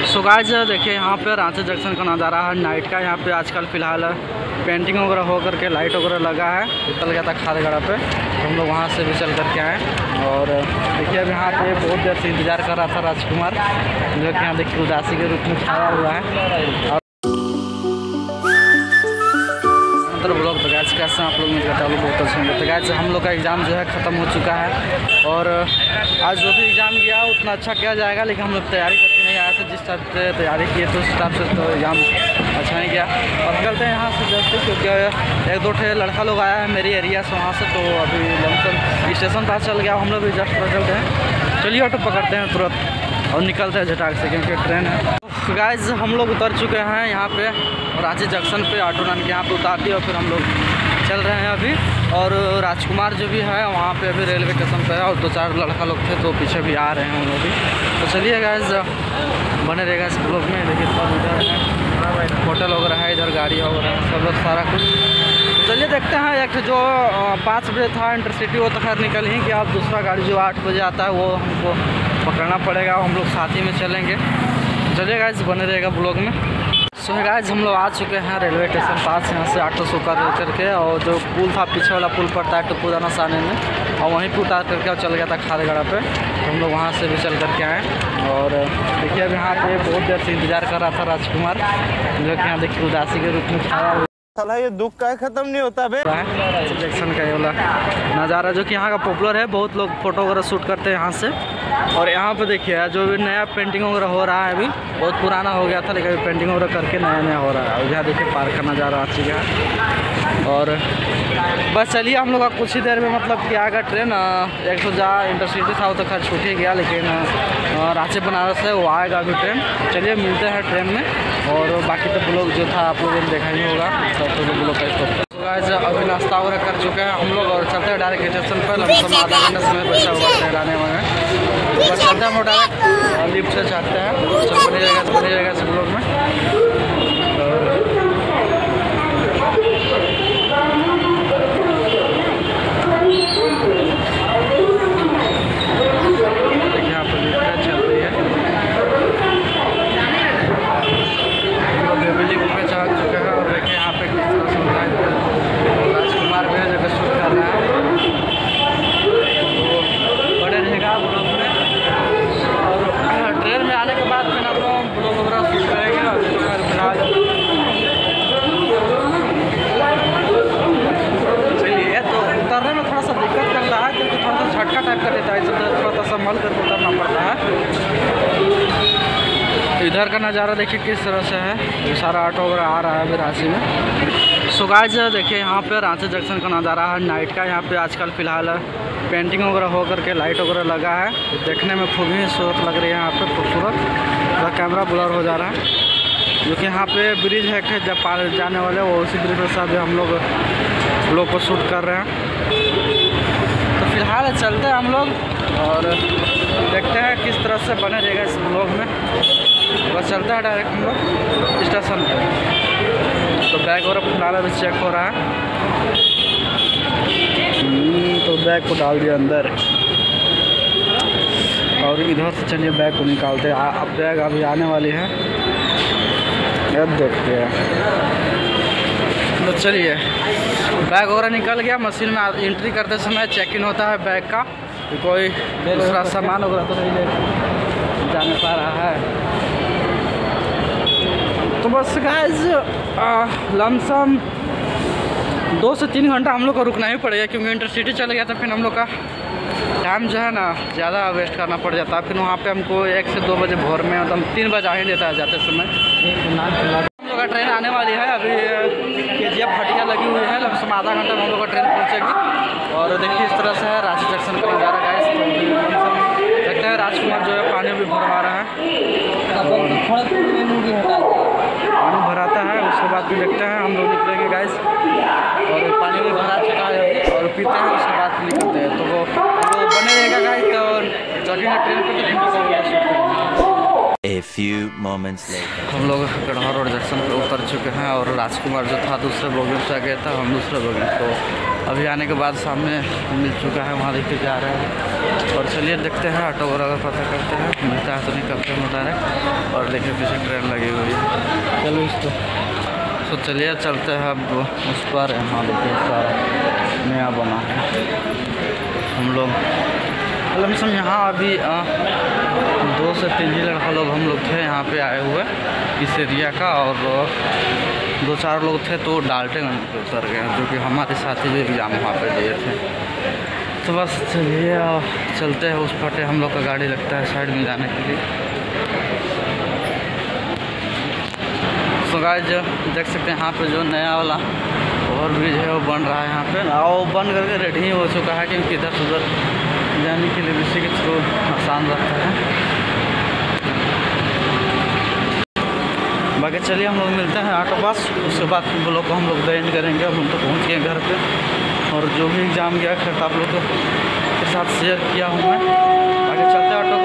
So guys देखिए यहाँ पे रांची जंक्शन का नज़ारा है नाइट का। यहाँ पे आजकल फ़िलहाल पेंटिंग वगैरह हो करके लाइट वगैरह लगा है। चल गया था खादगड़ा पे, तो हम लोग वहाँ से भी चल करके आए। और देखिए अब यहाँ पे बहुत देर से इंतज़ार कर रहा था राजकुमार, जो कि यहाँ देखिए उदासी के रूप में छाया हुआ है। और ब्लॉग तो गाइस कैसे आप लोग मिल जाते हैं, बहुत अच्छे होंगे। तो गाइस हम लोग का एग्ज़ाम जो है ख़त्म हो चुका है, और आज जो भी एग्ज़ाम गया उतना अच्छा किया जाएगा, लेकिन हम लोग तैयारी करके नहीं आए थे। जिस टाइप से तैयारी किए तो उस हिसाब से तो एग्ज़ाम अच्छा नहीं गया। और निकलते हैं यहाँ से जस्ट, क्योंकि एक दो ठे लड़का लोग आया है मेरी एरिया से वहाँ से, तो अभी लमसम स्टेशन पास चल गया, हम लोग भी जस्ट चलते हैं। चलिए ऑटो पकड़ते हैं तुरंत और निकलते हैं झटाक से, क्योंकि ट्रेन है। तो गाइस हम लोग उतर चुके हैं यहाँ पे रांची जंक्शन पे, ऑटो नाम के यहाँ पे उतार दिया और फिर हम लोग चल रहे हैं अभी। और राजकुमार जो भी है वहाँ पे अभी रेलवे स्टेशन पे है, और दो चार लड़का लोग थे तो पीछे भी आ रहे हैं उन लोग भी। तो चलिए गाइस बने रहेगा इस ब्लॉग में। देखिए सब इधर है, होटल वगैरह है, इधर गाड़ी वगैरह है, सब लोग सारा कुछ। तो चलिए देखते हैं। एक जो 5 बजे था इंटरसिटी, वो तो खैर निकल ही गया। अब दूसरा गाड़ी जो 8 बजे आता है वो हमको पकड़ना पड़ेगा, हम लोग साथ ही में चलेंगे। चलिए गाइस बने रहेगा ब्लॉग में। सो गाइस हम लोग आ चुके हैं रेलवे स्टेशन पास। यहाँ से ऑटो से उतर करके, और जो पुल था पीछे वाला पुल पड़ता है टुपुदाना साने में, और वहीं पर उतार करके और चल गया था खादगड़ा पे। तो हम लोग वहाँ से भी चल करके आए। और देखिए अब यहाँ पे बहुत देर से इंतज़ार कर रहा था राजकुमार, जो कि यहाँ देखिए उदासी के रूप में छाया हुआ। ये दुख का खत्म नहीं होता बे। जंक्शन का ये वाला नज़ारा जो कि यहाँ का पॉपुलर है, बहुत लोग फोटो वगैरह शूट करते हैं यहाँ से। और यहाँ पे देखिए जो भी नया पेंटिंग वगैरह हो रहा है, अभी बहुत पुराना हो गया था लेकिन अभी पेंटिंग वगैरह करके नया नया हो रहा है। और यहाँ देखिए पार्क का नज़ारा अच्छी है। और बस चलिए हम लोग का कुछ ही देर में मतलब कि आएगा ट्रेन। एक तो जहाँ इंटरसिटी था वो तो खैर छूट ही गया, लेकिन रांची बनारस है वो आएगा अभी ट्रेन। चलिए मिलते हैं ट्रेन में। और बाकी तो ब्लॉग जो था आप लोगों ने देखा ही होगा, तो ब्लॉग का स्टॉप। गाइस अभी नाश्ता वगैरह कर चुके हैं हम लोग, और चलते हैं डायरेक्ट स्टेशन पर। लमसम आधा घंटा समय बचा हुआ ट्रेन आने में, बस चलते हैं हम डायरेक्ट लिफ्ट से चढ़ते हैं। बने रहेगा इस ब्लॉग में। झटका टाइप का देता है, इसलिए थोड़ा सा संभल कर उतरना पड़ता है। इधर का नज़ारा देखिए किस तरह से है, ये सारा ऑटो वगैरह आ रहा है अभी रांची में। सो गाइस देखिए यहाँ पे रांची जंक्शन का नज़ारा है नाइट का। यहाँ पे आजकल फ़िलहाल पेंटिंग वगैरह हो करके लाइट वगैरह लगा है, देखने में खूब ही सूरत लग रही है यहाँ पे, खूबसूरत। थोड़ा कैमरा ब्लर हो जा रहा है, क्योंकि यहाँ पे ब्रिज है जब पार जाने वाले, वो उसी ब्रिज पर अभी हम लोग को शूट कर रहे हैं। तो फिलहाल चलते हैं हम लोग और देखते हैं किस तरह से बने रहेगा इस ब्लॉग में। बस चलते हैं डायरेक्ट हम लोग स्टेशन पे। तो बैग वगैरह फिलहाल अभी चेक हो रहा है, तो बैग को डाल दिया अंदर, और इधर से चलिए बैग को निकालते हैं। अब बैग अभी आने वाली है, देखते हैं। तो चलिए बैग वगैरह निकल गया। मशीन में एंट्री करते समय चेक इन होता है बैग का, कोई दूसरा सामान वगैरह तो नहीं ले जाने पा रहा है। तो बस गाइस लमसम 2 से 3 घंटा हम लोग को रुकना ही पड़ेगा, क्योंकि इंटरसिटी चल गया था। फिर हम लोग का टाइम जो है ना ज़्यादा वेस्ट करना पड़ जाता है। फिर वहाँ पे हमको 1 से 2 बजे भोर में, मतलब 3 बजे आ ही देता है जाते समय। हम लोग का ट्रेन आने वाली है, अभी KGF हटिया लगी हुई है, लमसम आधा घंटा में हम लोग का ट्रेन पहुँचेगी। और देखिए इस तरह से है रांची जंक्शन का नज़ारा गाइस। तो देखते हैं राजकुमार जो है पानी भी भरवा रहा है, पानी भराता है, उसके बाद भी देखते हैं हम लोग निकलेंगे गाइस। और पानी भी भरा चुका है और पीते हैं, उसके बाद निकलते हैं। तो वो बने रहेगा गाइस, तो जगह ट्रेन पर। A few moments later. हम लोग गढ़वा रोड जंक्शन पर उतर चुके हैं और राजकुमार जो था दूसरे बोगी से गया था, हम दूसरे बोगी। तो अभी आने के बाद सामने मिल चुका है, वहाँ देखते जा रहे हैं। और चलिए देखते हैं ऑटो वगैरह पता करते हैं, मिलता है तो नहीं करते हैं डायरेक्ट। और देखिए पीछे ट्रेन लगी हुई है, चलो इसको तो चलिए चलते हैं अब उस पर। यहाँ देखिए सारा नया बना है। हम लोग लमसम यहाँ अभी 2 से 3 ही लड़का लोग हम लोग थे यहाँ पे आए हुए इस एरिया का, और 2-4 लोग थे तो डाल्टनगंज पे उतर गए, जो कि हमारे साथी भी एग्जाम वहाँ पे दिए थे। तो बस चलिए चलते हैं उस फटे, हम लोग का गाड़ी लगता है साइड में जाने के लिए। तो गाइस देख सकते हैं यहाँ पे जो नया वाला ओवर ब्रिज है वो बन रहा है यहाँ पे, और वो बन करके रेडी ही हो चुका है, क्योंकि इधर से उधर जाने के लिए इसी के थ्रू आसान रहता है। बाकी चलिए हम लोग मिलते हैं ऑटो पास, उसके बाद ब्लॉग को हम लोग एंड करेंगे। अब हम तो पहुँच गए घर पे, और जो भी एग्ज़ाम गया खैर आप लोग के साथ शेयर किया हूँ मैं। आगे चलते हैं ऑटो